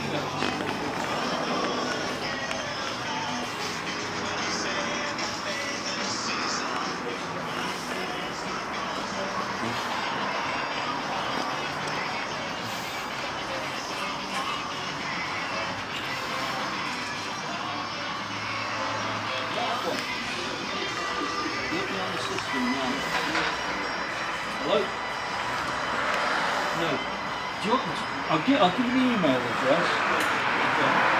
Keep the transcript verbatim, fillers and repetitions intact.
Looking on the system now. Hello? No. Do you want, I'll, give, I'll give you the email address.